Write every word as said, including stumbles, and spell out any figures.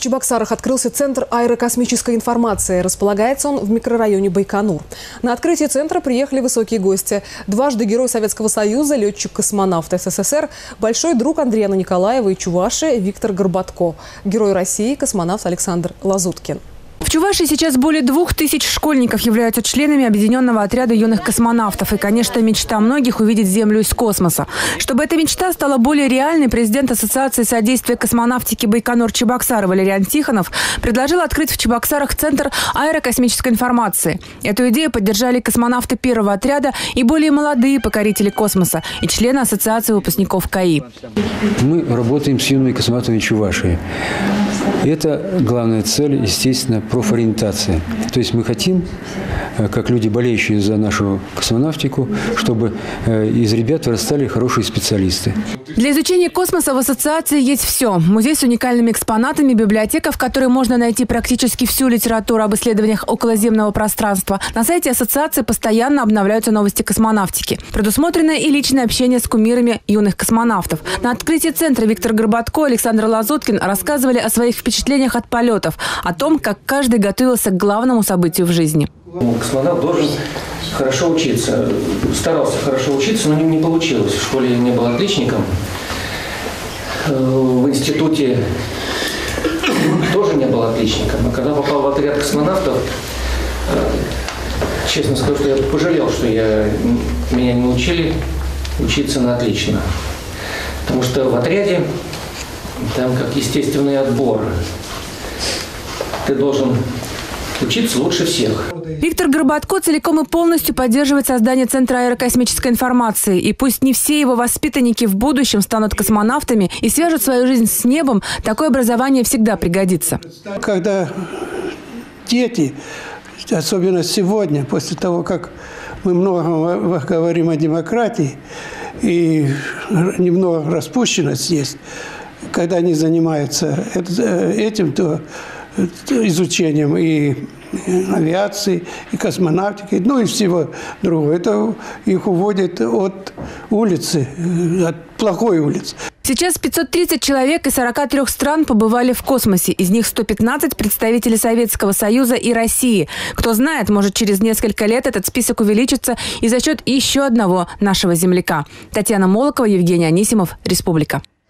В Чебоксарах открылся Центр аэрокосмической информации. Располагается он в микрорайоне Байконур. На открытие центра приехали высокие гости. Дважды Герой Советского Союза, летчик-космонавт СССР, большой друг Андрея Николаева и Чувашии Виктор Горбатко, Герой России, космонавт Александр Лазуткин. В Чувашии сейчас более двух тысяч школьников являются членами объединенного отряда юных космонавтов. И, конечно, мечта многих увидеть Землю из космоса. Чтобы эта мечта стала более реальной, президент Ассоциации содействия космонавтики Байконур-Чебоксары Валериан Тихонов предложил открыть в Чебоксарах Центр аэрокосмической информации. Эту идею поддержали космонавты первого отряда и более молодые покорители космоса и члены Ассоциации выпускников КАИ. Мы работаем с юными космонавтами Чувашии. И это главная цель, естественно, профориентация. То есть мы хотим, как люди, болеющие за нашу космонавтику, чтобы из ребят вырастали хорошие специалисты. Для изучения космоса в ассоциации есть все. Музей с уникальными экспонатами, библиотека, в которой можно найти практически всю литературу об исследованиях околоземного пространства. На сайте ассоциации постоянно обновляются новости космонавтики. Предусмотрено и личное общение с кумирами юных космонавтов. На открытии центра Виктор Горбатко и Александр Лазуткин рассказывали о своих впечатлениях от полетов, о том, как каждый готовился к главному событию в жизни. Космонавт должен хорошо учиться. Старался хорошо учиться, но не получилось. В школе не был отличником. В институте тоже не был отличником. А когда попал в отряд космонавтов, честно скажу, что я пожалел, что я, меня не научили учиться на отлично. Потому что в отряде там как естественный отбор. Ты должен учиться лучше всех. Виктор Горбатко целиком и полностью поддерживает создание Центра аэрокосмической информации. И пусть не все его воспитанники в будущем станут космонавтами и свяжут свою жизнь с небом, такое образование всегда пригодится. Когда дети, особенно сегодня, после того, как мы много говорим о демократии и немного распущенность есть, когда они занимаются этим, то изучением и авиации, и космонавтики, ну и всего другого. Это их уводит от улицы, от плохой улицы. Сейчас пятьсот тридцать человек из сорока трёх стран побывали в космосе. Из них сто пятнадцать представителей Советского Союза и России. Кто знает, может, через несколько лет этот список увеличится и за счет еще одного нашего земляка. Татьяна Молокова, Евгений Анисимов, Республика.